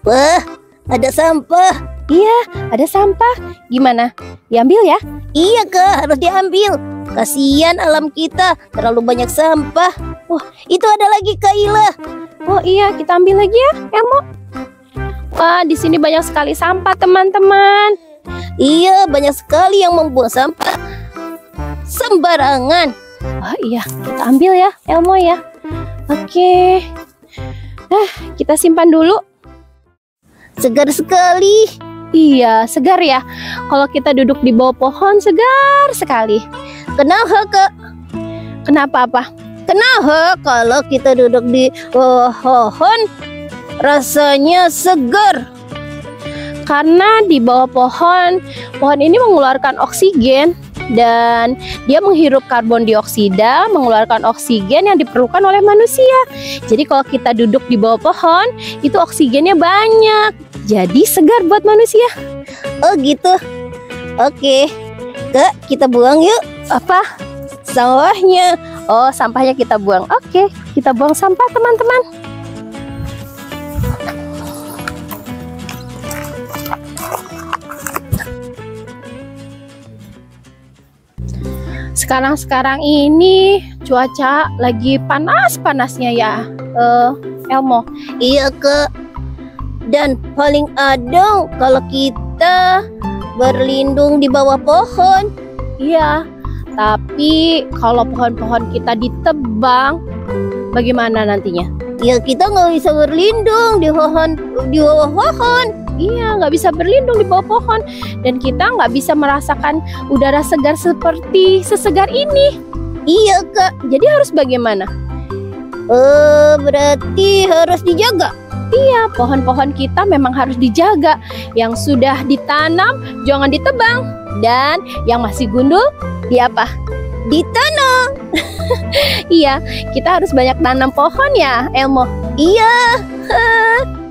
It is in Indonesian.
Wah, ada sampah. Iya, ada sampah. Gimana? Diambil ya? Iya Kak, harus diambil. Kasihan alam kita, terlalu banyak sampah. Wah, itu ada lagi Kak Ila. Oh iya, kita ambil lagi ya, Elmo. Wah, di sini banyak sekali sampah, teman-teman. Iya, banyak sekali yang membuang sampah sembarangan. Oh iya, kita ambil ya, Elmo ya. Oke. Nah, kita simpan dulu. Segar sekali. Iya, segar ya. Kalau kita duduk di bawah pohon, segar sekali. Kenapa Kak? Kenapa apa? Kenapa kalau kita duduk di pohon rasanya segar? Karena di bawah pohon, pohon ini mengeluarkan oksigen dan dia menghirup karbon dioksida, mengeluarkan oksigen yang diperlukan oleh manusia. Jadi kalau kita duduk di bawah pohon, itu oksigennya banyak. Jadi segar buat manusia. Oh gitu. Oke. Kak, kita buang yuk. Apa? Sampahnya. Oh, sampahnya kita buang. Oke, kita buang sampah, teman-teman. Sekarang ini cuaca lagi panas-panasnya ya, Elmo. Iya Kak. Dan paling adem kalau kita berlindung di bawah pohon. Iya, tapi kalau pohon-pohon kita ditebang, bagaimana nantinya? Ya kita nggak bisa berlindung di bawah pohon. Iya, nggak bisa berlindung di bawah pohon. Dan kita nggak bisa merasakan udara segar seperti sesegar ini. Iya Kak. Jadi harus bagaimana? Berarti harus dijaga. Iya, pohon-pohon kita memang harus dijaga. Yang sudah ditanam jangan ditebang. Dan yang masih gundul, diapa? Ditanam. Iya, kita harus banyak tanam pohon ya, Elmo. Iya.